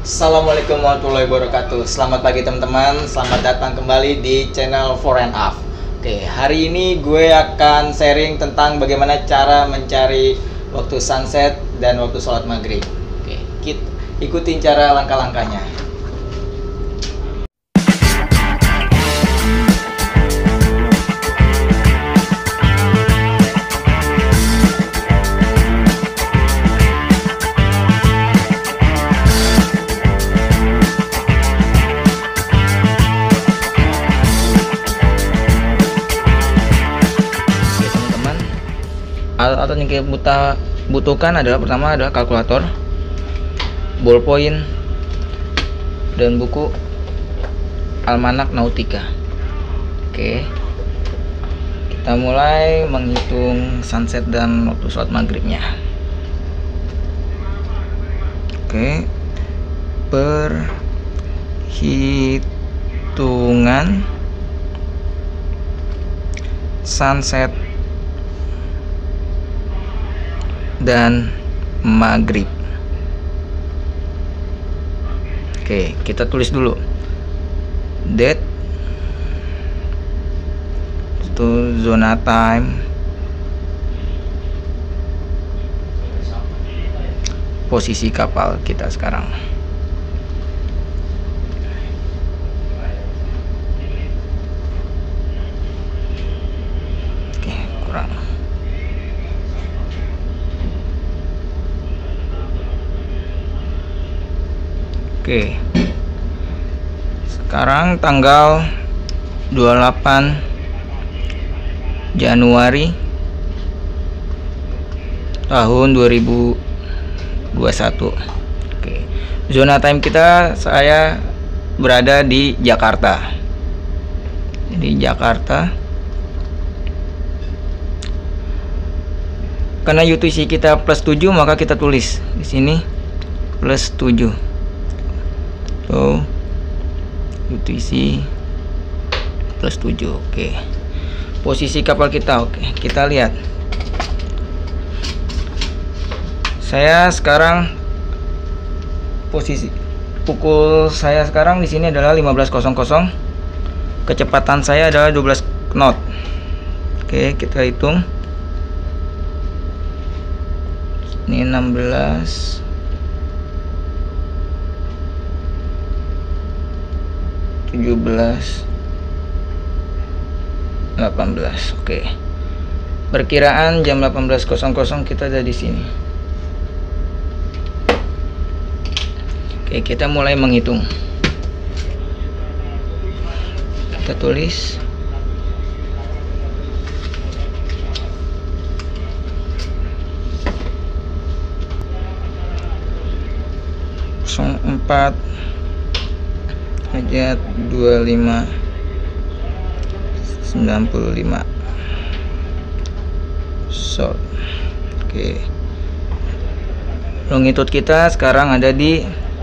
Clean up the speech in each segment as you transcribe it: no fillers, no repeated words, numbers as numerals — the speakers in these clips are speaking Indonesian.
Assalamualaikum warahmatullahi wabarakatuh. Selamat pagi teman-teman. Selamat datang kembali di channel For and Up. Oke, hari ini gue akan sharing tentang bagaimana cara mencari waktu sunset dan waktu sholat maghrib. Oke, kita ikutin cara langkah-langkahnya. Alat-alat yang kita butuhkan adalah pertama adalah kalkulator, ballpoint, dan buku Almanak Nautika. Oke, kita mulai menghitung sunset dan waktu sholat maghribnya. Oke, perhitungan sunset dan maghrib. Oke, kita tulis dulu date itu zona time, posisi kapal kita sekarang. Oke, kurang. Oke, sekarang tanggal 28 Januari tahun 2021. Oke, zona time kita, saya berada di Jakarta. Di Jakarta. Karena UTC kita plus 7, maka kita tulis di sini plus 7. So, UTC plus 7. Oke, posisi kapal kita. Oke, kita lihat. Saya sekarang posisi pukul saya sekarang di sini adalah 15.00. Kecepatan saya adalah 12 knot. Oke, kita hitung. Ini 16, 17, 18. Oke, perkiraan jam 18.00 kita ada di sini. Oke, kita mulai menghitung. Kita tulis 04 ayat 25 95 short. Oke, longitude kita sekarang ada di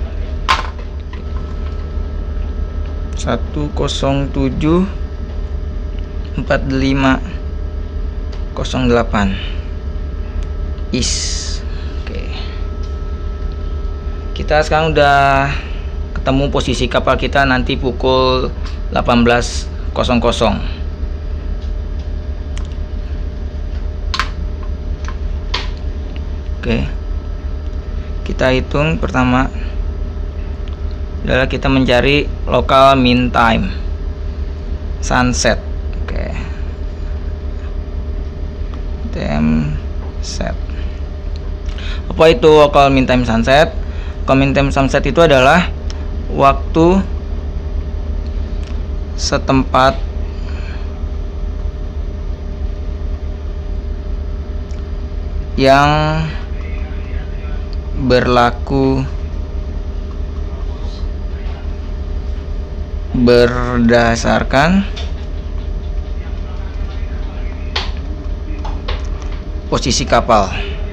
107 4508 east. Oke, kita sekarang udah ketemu posisi kapal kita nanti pukul 18.00. Oke, kita hitung. Pertama adalah kita mencari local mean time sunset. Oke, time set. Apa itu local mean time sunset? Local mean time sunset itu adalah waktu setempat yang berlaku berdasarkan posisi kapal.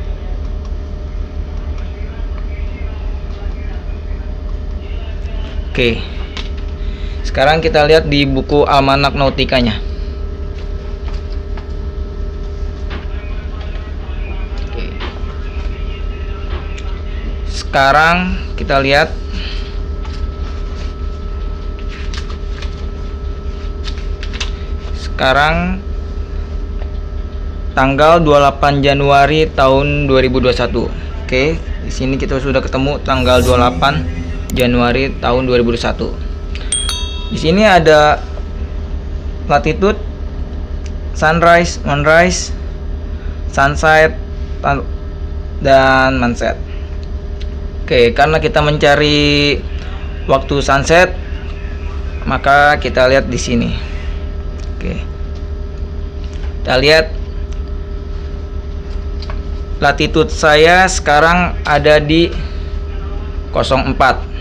Oke, sekarang kita lihat di buku Almanak Nautikanya. Oke, sekarang kita lihat sekarang tanggal 28 Januari tahun 2021. Oke, di sini kita sudah ketemu tanggal 28 Januari tahun 2021. Di sini ada latitude, sunrise, moonrise, sunset, dan sunset. Oke, karena kita mencari waktu sunset, maka kita lihat di sini. Oke, kita lihat latitude saya sekarang ada di 04.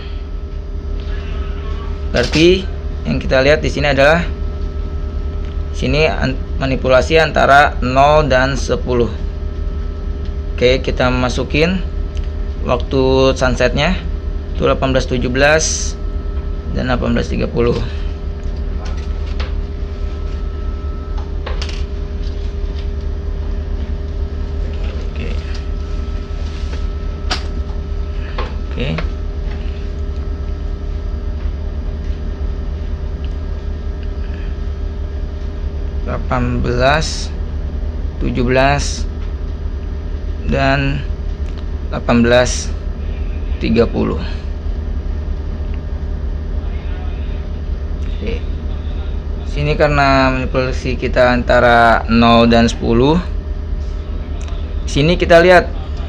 Berarti yang kita lihat di sini adalah manipulasi antara 0 dan 10. Oke, kita masukin waktu sunsetnya itu 18.17 dan 18.30. Oke. Oke. 18, 17 dan 18.30. Oke. Sini karena manipulasi kita antara 0 dan 10. Sini kita lihat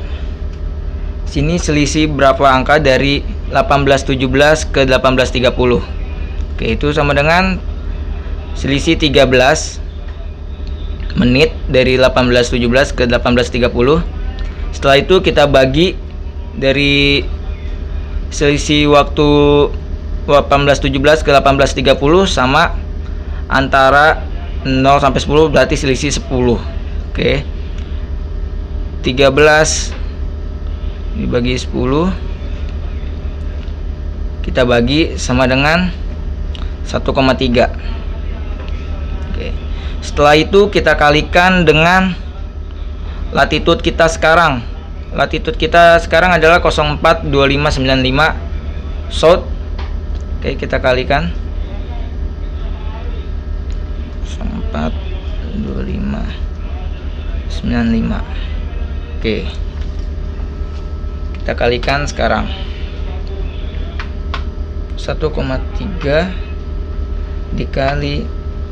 sini selisih berapa angka dari 18.17 ke 18.30. Oke, itu sama dengan selisih 13 menit dari 18.17 ke 18.30. Setelah itu kita bagi dari selisih waktu 18.17 ke 18.30 sama antara 0 sampai 10, berarti selisih 10. Oke. 13 dibagi 10 kita bagi sama dengan 1,3. Oke. Setelah itu kita kalikan dengan latitude kita sekarang. Latitude kita sekarang adalah 042595 south. Oke, kita kalikan 042595. Oke, kita kalikan sekarang 1,3 dikali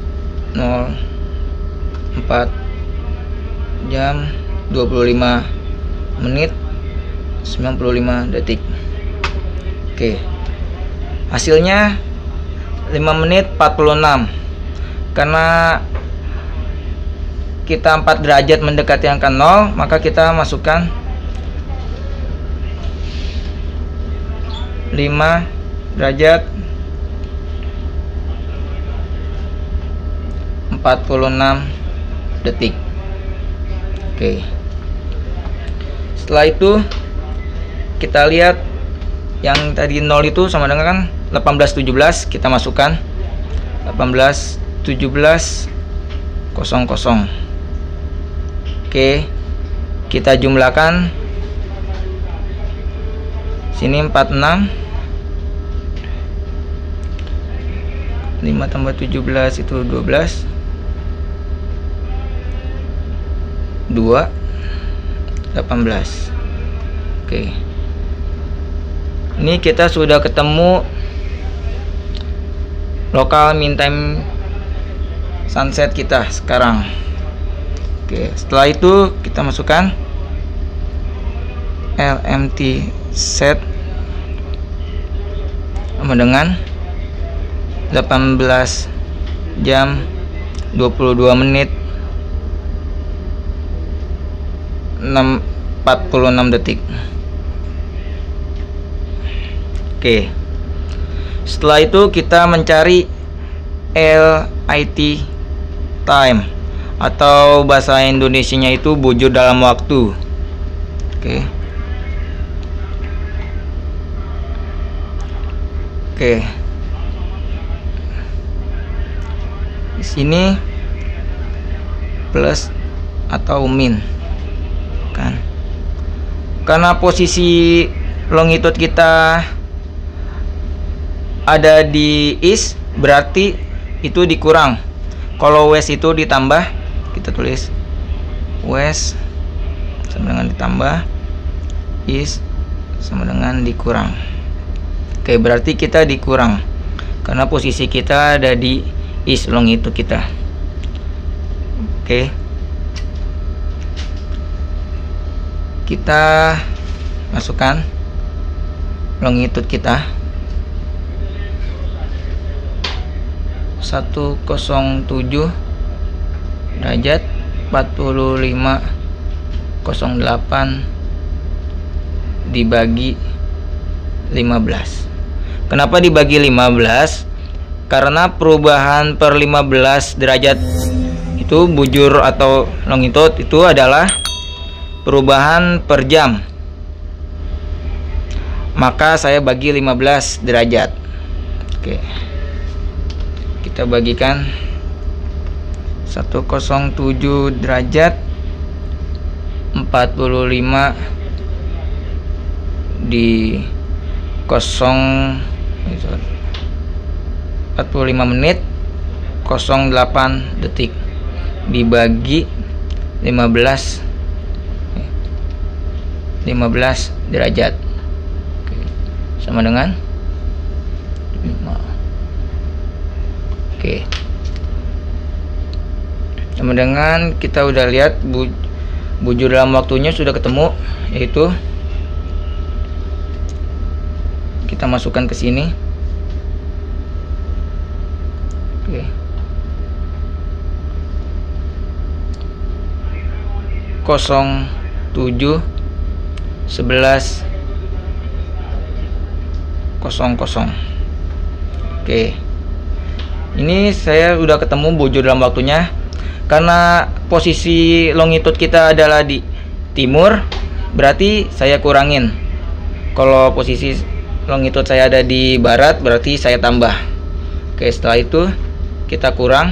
04 jam 25 menit 95 detik. Oke, hasilnya 5 menit 46. Karena kita 4 derajat mendekati angka 0, maka kita masukkan 5 derajat 46 detik. Oke. Setelah itu kita lihat yang tadi 0 itu sama dengan 18.17, kita masukkan 18.17.00. Oke, kita jumlahkan sini 46, 5 tambah 17 itu 12, 2, 18. Oke, ini kita sudah ketemu lokal mean time sunset kita sekarang. Oke, setelah itu kita masukkan LMT set sama dengan 18 jam 22 menit 46 detik. Oke, setelah itu kita mencari LIT time atau bahasa Indonesianya itu bujur dalam waktu. Oke. Oke. Di sini plus atau min kan. Karena posisi longitude kita ada di east, berarti itu dikurang. Kalau WES itu ditambah, kita tulis WES sama dengan ditambah, is sama dengan dikurang. Oke, berarti kita dikurang karena posisi kita ada di is longitude kita. Oke, kita masukkan longitude kita 107 derajat 4508 dibagi 15. Kenapa dibagi 15? Karena perubahan per 15 derajat itu bujur atau longitude itu adalah perubahan per jam. Maka saya bagi 15 derajat. Oke. Kita bagikan 107 derajat 45 di 45 menit 08 detik dibagi 15 derajat. Oke. Sama dengan 5. Oke. Sama dengan kita udah lihat bujur dalam waktunya sudah ketemu, yaitu kita masukkan ke sini. Oke. 07 11 00. Oke. Ini saya udah ketemu bujur dalam waktunya. Karena posisi longitude kita adalah di timur, berarti saya kurangin. Kalau posisi longitude saya ada di barat, berarti saya tambah. Oke, setelah itu kita kurang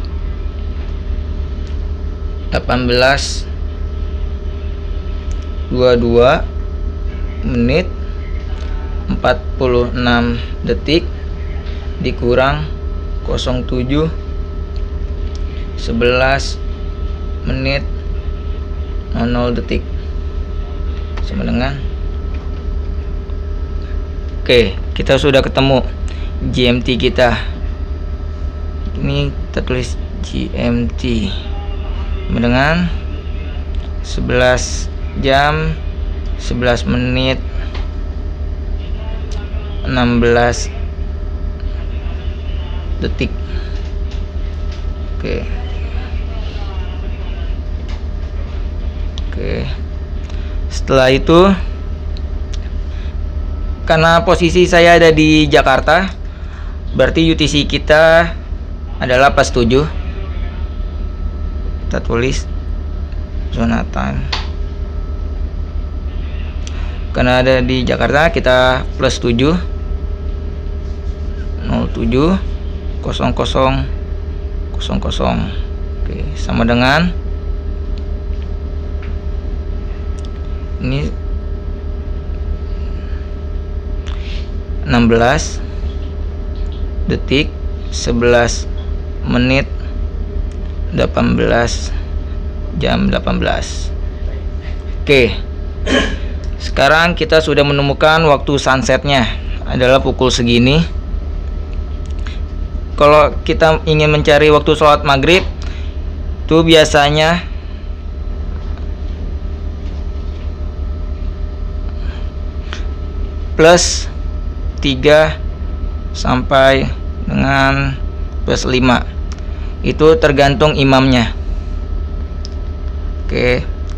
18:22 menit 46 detik dikurang 07 11 menit 00 detik sama dengan. Oke, kita sudah ketemu GMT kita. Ini kita tulis GMT sama dengan 11 jam 11 menit 16 detik. Oke. Setelah itu, karena posisi saya ada di Jakarta, berarti UTC kita adalah pas 7. Kita tulis zona time. Karena ada di Jakarta, kita plus 7 07 00 00. Oke, sama dengan ini 16 detik 11 menit 18 jam 18. Oke. Sekarang kita sudah menemukan waktu sunsetnya adalah pukul segini. Kalau kita ingin mencari waktu sholat maghrib, itu biasanya plus 3 sampai dengan plus 5. Itu tergantung imamnya. Oke.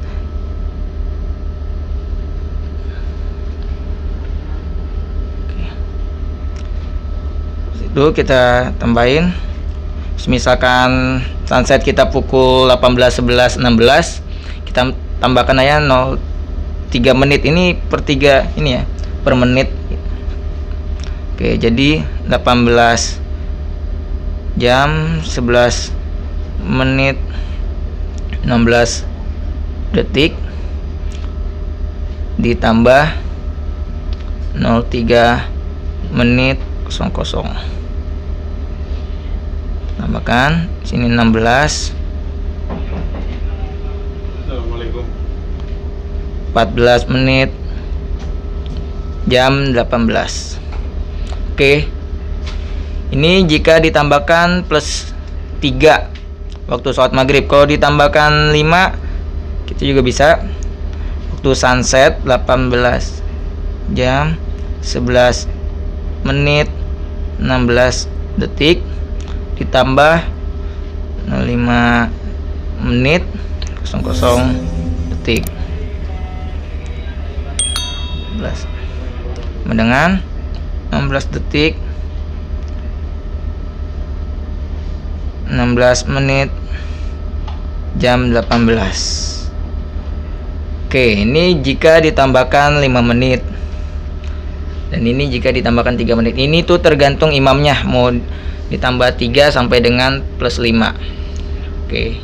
Itu kita tambahin. Misalkan sunset kita pukul 18:11 16, kita tambahkan aja 0,3 menit ini per 3 ini ya, per menit. Oke, jadi 18 jam 11 menit 16 detik ditambah 0,3 menit 00. Tambahkan sini 16. Assalamualaikum. 14 menit jam 18. Oke. Ini jika ditambahkan plus 3 waktu sholat maghrib. Kalau ditambahkan 5 kita juga bisa. Waktu sunset 18 jam 11 menit 16 detik ditambah 05 menit 00 detik 11 dengan 16 detik 16 menit jam 18. Oke, ini jika ditambahkan 5 menit. Dan ini jika ditambahkan 3 menit. Ini tuh tergantung imamnya mau ditambah 3 sampai dengan plus 5. Oke.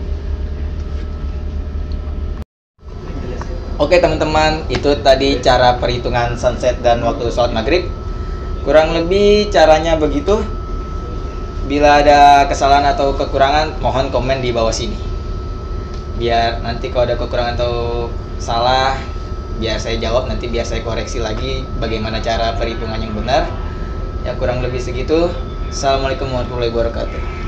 Oke teman-teman, itu tadi cara perhitungan sunset dan waktu sholat maghrib. Kurang lebih caranya begitu. Bila ada kesalahan atau kekurangan, mohon komen di bawah sini. Biar nanti kalau ada kekurangan atau salah, biar saya jawab, nanti biar saya koreksi lagi bagaimana cara perhitungan yang benar. Ya kurang lebih segitu. Assalamualaikum warahmatullahi wabarakatuh.